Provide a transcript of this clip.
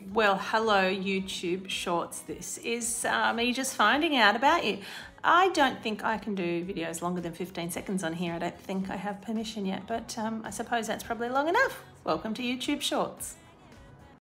Well, hello YouTube Shorts. This is me just finding out about you. I don't think I can do videos longer than 15 seconds on here. I don't think I have permission yet, but I suppose that's probably long enough. Welcome to YouTube Shorts.